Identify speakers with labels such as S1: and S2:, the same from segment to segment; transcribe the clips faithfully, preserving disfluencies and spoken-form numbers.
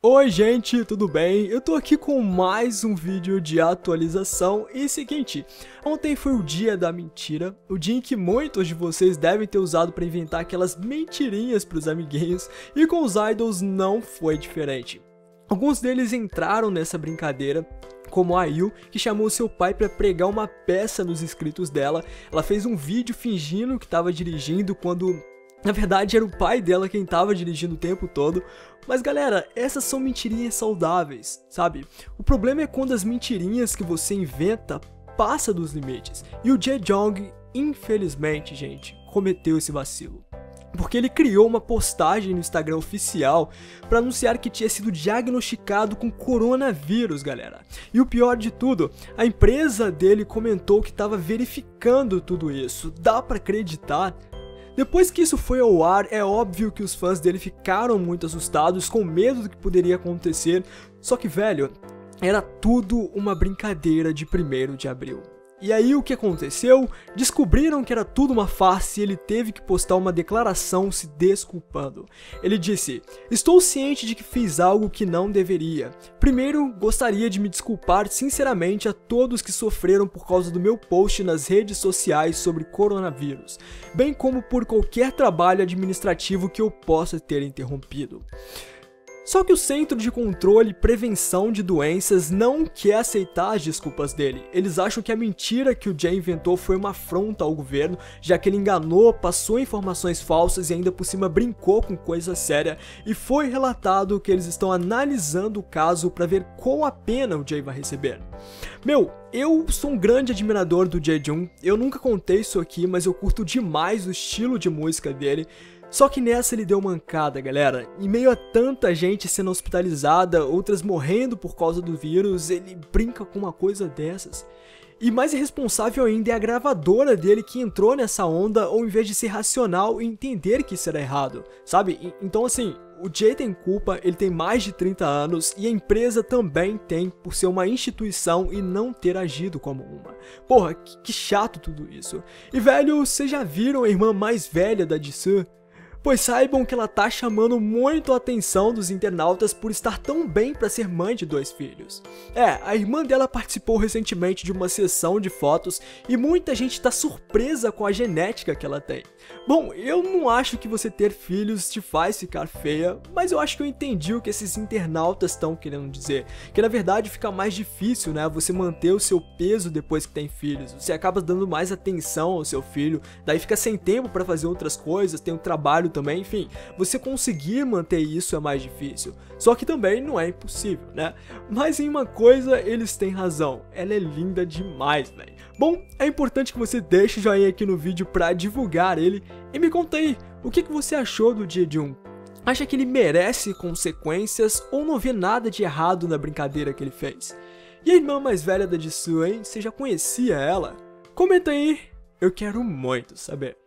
S1: Oi gente, tudo bem? Eu tô aqui com mais um vídeo de atualização e seguinte, ontem foi o dia da mentira, o dia em que muitos de vocês devem ter usado para inventar aquelas mentirinhas pros amiguinhos e com os idols não foi diferente. Alguns deles entraram nessa brincadeira, como a Yu, que chamou seu pai para pregar uma peça nos inscritos dela. Ela fez um vídeo fingindo que estava dirigindo quando na verdade era o pai dela quem estava dirigindo o tempo todo. Mas galera, essas são mentirinhas saudáveis, sabe? O problema é quando as mentirinhas que você inventa passa dos limites. E o Jae-Jong, infelizmente, gente, cometeu esse vacilo. Porque ele criou uma postagem no Instagram oficial para anunciar que tinha sido diagnosticado com coronavírus, galera. E o pior de tudo, a empresa dele comentou que estava verificando tudo isso. Dá para acreditar? Depois que isso foi ao ar, é óbvio que os fãs dele ficaram muito assustados, com medo do que poderia acontecer. Só que, velho, era tudo uma brincadeira de primeiro de abril. E aí o que aconteceu? Descobriram que era tudo uma farsa e ele teve que postar uma declaração se desculpando. Ele disse: "Estou ciente de que fiz algo que não deveria. Primeiro, gostaria de me desculpar sinceramente a todos que sofreram por causa do meu post nas redes sociais sobre coronavírus, bem como por qualquer trabalho administrativo que eu possa ter interrompido." Só que o Centro de Controle e Prevenção de Doenças não quer aceitar as desculpas dele. Eles acham que a mentira que o Jae inventou foi uma afronta ao governo, já que ele enganou, passou informações falsas e ainda por cima brincou com coisa séria, e foi relatado que eles estão analisando o caso para ver qual a pena o Jae vai receber. Meu, eu sou um grande admirador do Jae-Jung, eu nunca contei isso aqui, mas eu curto demais o estilo de música dele. Só que nessa ele deu mancada, galera. Em meio a tanta gente sendo hospitalizada, outras morrendo por causa do vírus, ele brinca com uma coisa dessas. E mais irresponsável ainda é a gravadora dele que entrou nessa onda ao invés de ser racional e entender que isso era errado, sabe? Então assim, o Jae tem culpa, ele tem mais de trinta anos e a empresa também tem por ser uma instituição e não ter agido como uma. Porra, que, que chato tudo isso. E velho, vocês já viram a irmã mais velha da Jisoo? Pois saibam que ela tá chamando muito a atenção dos internautas por estar tão bem para ser mãe de dois filhos. É, a irmã dela participou recentemente de uma sessão de fotos e muita gente tá surpresa com a genética que ela tem. Bom, eu não acho que você ter filhos te faz ficar feia, mas eu acho que eu entendi o que esses internautas estão querendo dizer. Que na verdade fica mais difícil, né, você manter o seu peso depois que tem filhos. Você acaba dando mais atenção ao seu filho, daí fica sem tempo para fazer outras coisas, tem um trabalho também, enfim, você conseguir manter isso é mais difícil, só que também não é impossível, né? Mas em uma coisa eles têm razão, ela é linda demais, velho. Bom, é importante que você deixe o joinha aqui no vídeo pra divulgar ele e me conta aí, o que, que você achou do Jae-Jung? Acha que ele merece consequências ou não vê nada de errado na brincadeira que ele fez? E a irmã mais velha da Jisoo, hein? Você já conhecia ela? Comenta aí, eu quero muito saber.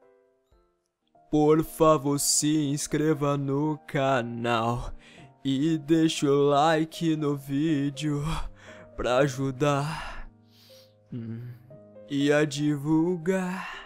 S1: Por favor, se inscreva no canal e deixa o like no vídeo pra ajudar hum, e a divulgar.